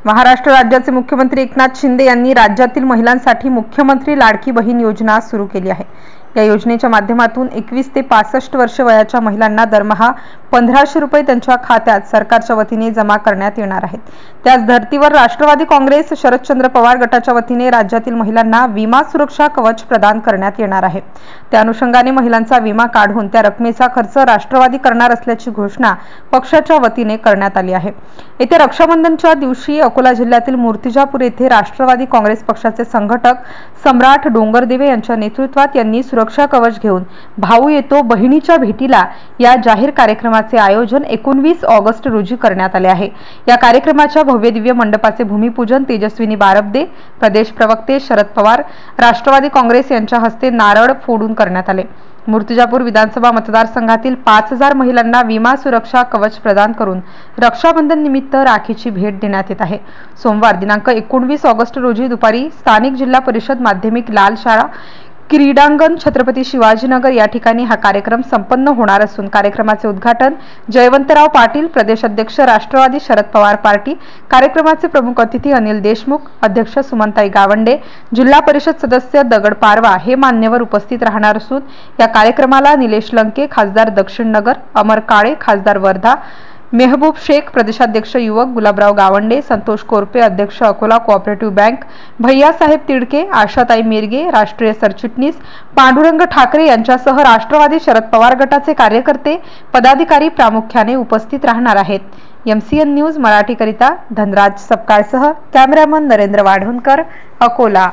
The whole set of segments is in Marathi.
महाराष्ट्र राज्याचे मुख्यमंत्री एकनाथ शिंदे यांनी राज्यातील महिलांसाठी मुख्यमंत्री लाडकी बहीण योजना सुरू केली आहे। या योजनेच्या माध्यमातून 21 ते 65 वर्ष वयाच्या महिलांना दरमहा 1500 रुपये त्यांच्या खात्यात सरकारच्या वतीने जमा करण्यात येणार आहेत। त्याच धर्तीवर राष्ट्रवादी काँग्रेस शरदचंद्र पवार गटाच्या वतीने राज्यातील महिलांना विमा सुरक्षा कवच प्रदान करण्यात येणार आहे। त्या अनुषंगाने महिलांचा विमा काढून त्या रकमेचा खर्च राष्ट्रवादी करणार असल्याची घोषणा पक्षाच्या वतीने करण्यात आली आहे। येत्या रक्षाबंधनच्या दिवशी अकोला जिल्ह्यातील मूर्तिजापूर येथे राष्ट्रवादी काँग्रेस पक्षाचे संघटक सम्राट डोंगरदेवे यांच्या नेतृत्वात यांनी सुरक्षा कवच घेऊन भाऊ येतो बहिणीच्या भेटीला या जाहीर कार्यक्रमाचे आयोजन 19 ऑगस्ट रोजी करण्यात आले आहे। या कार्यक्रमाच्या भव्य दिव्य मंडपाचे भूमिपूजन तेजस्विनी बारबदे, प्रदेश प्रवक्ते शरद पवार, राष्ट्रवादी काँग्रेस यांच्या हस्ते नारळ फोडून करण्यात आले। मूर्तिजापूर विधानसभा मतदारसंघातील 5000 महिलांना विमा सुरक्षा कवच प्रदान करून रक्षाबंधन निमित्त राखीची भेट देण्यात येत आहे। सोमवार दिनांक 19 ऑगस्ट रोजी दुपारी स्थानिक जिल्हा परिषद माध्यमिक लाल शाळा क्रीडांगण छत्रपती शिवाजीनगर या ठिकाणी हा कार्यक्रम संपन्न होणार असून कार्यक्रमाचे उद्घाटन जयवंतराव पाटील, प्रदेश अध्यक्ष राष्ट्रवादी शरद पवार पार्टी, कार्यक्रमाचे प्रमुख अतिथी अनिल देशमुख, अध्यक्ष सुमनताई गावंडे, जिल्हा परिषद सदस्य दगड पारवा हे मान्यवर उपस्थित राहणार असून या कार्यक्रमाला निलेश लंके, खासदार दक्षिण नगर, अमर काळे, खासदार वर्धा, मेहबूब शेख, प्रदेशाध्यक्ष युवक गुलाबराव गावंडे, संतोष कोरपे, अध्यक्ष अकोला कोऑपरेटिव्ह बँक, भैयासाहेब तिडके, आशाताई मिरगे, राष्ट्रीय सरचिटणीस पांडुरंग ठाकरे यांच्यासह राष्ट्रवादी शरद पवार गटाचे कार्यकर्ते, पदाधिकारी प्रामुख्याने उपस्थित राहणार आहेत। MCN न्यूज मराठीकरिता धनराज सपकाळसह कॅमेरामन नरेंद्र वाढवणकर, अकोला।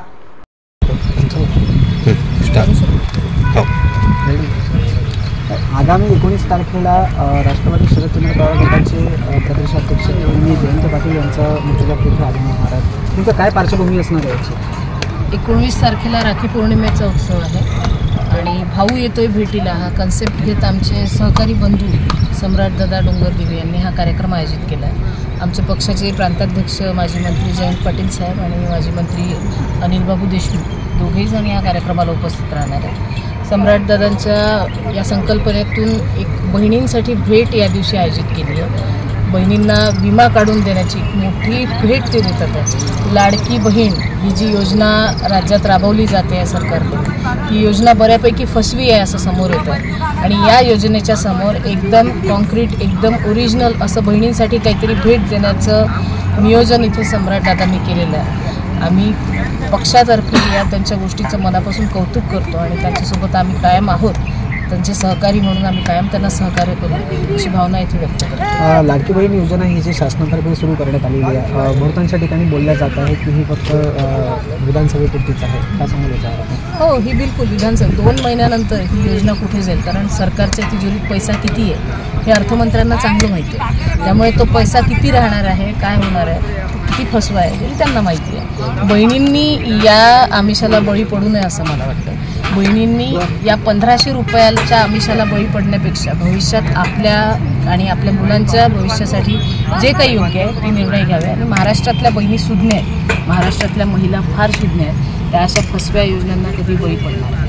आगामी 19 तारखेला राष्ट्रवादी शरदचंद्र पवार गटाचे प्रदेशाध्यक्ष जयंत पाटील यांचा मूर्तिजापूर येथे आगमन होणार आहे। तुमचं काय पार्श्वभूमी असणार आहे? 19 तारखेला राखी पौर्णिमेचा उत्सव आहे आणि भाऊ येतोय भेटीला हा कन्सेप्ट घेत आमचे सहकारी बंधू सम्राट दादा डोंगरदेवे यांनी हा कार्यक्रम आयोजित केला आहे। आमचे पक्षाचे प्रांताध्यक्ष माजी मंत्री जयंत पाटील साहेब आणि माजी मंत्री अनिल बाबू देशमुख दोघेही जण या कार्यक्रमाला उपस्थित राहणार आहेत। सम्राट दादांच्या या संकल्पनेतून एक बहिणींसाठी भेट या दिवशी आयोजित केली आहे। बहिणींना विमा काढून देण्याची मोठी भेट ते देतात आहे। लाडकी बहीण ही जी योजना राज्यात राबवली जाते आहे सरकारने, ती योजना बऱ्यापैकी फसवी आहे असं समोर येतं आहे आणि या योजनेच्या समोर एकदम कॉन्क्रीट, एकदम ओरिजिनल असं बहिणींसाठी काहीतरी भेट देण्याचं नियोजन इथे सम्राट दादांनी केलेलं आहे। आम्ही पक्षातर्फे या त्यांच्या गोष्टीचं मनापासून कौतुक करतो आणि त्यांच्यासोबत आम्ही कायम आहोत। त्यांचे सहकारी म्हणून आम्ही कायम त्यांना सहकार्य करू अशी भावना इथे व्यक्त करतो। लाडकी बहीण योजना ही जी शासनातर्फे सुरू करण्यात आलेली आहे, बहुतांश ठिकाणी बोलल्या जात आहे की ही फक्त विधानसभेपुरतीच आहे, काय सांगू याच्यावर? हो, ही बिलकुल विधानसभा 2 महिन्यानंतर ही योजना कुठे जाईल, कारण सरकारच्या तिजोरीत पैसा किती आहे हे अर्थमंत्र्यांना चांगलं माहिती आहे। त्यामुळे तो पैसा किती राहणार आहे, काय होणार आहे, किती फसवा आहे हे त्यांना माहिती आहे। बहिणींनी या आमिषाला बळी पडू नये असं मला वाटतं। बहिणींनी या 1500 रुपयाच्या आमिषाला बळी पडण्यापेक्षा भविष्यात आपल्या आणि आपल्या मुलांच्या भविष्यासाठी जे काही योग्य आहे ते निर्णय घ्यावे आणि महाराष्ट्रातल्या बहिणी सुज्ञ आहेत, महाराष्ट्रातल्या महिला फार सुज्ञ आहेत, त्या अशा फसव्या योजनांना कधी बळी पडणार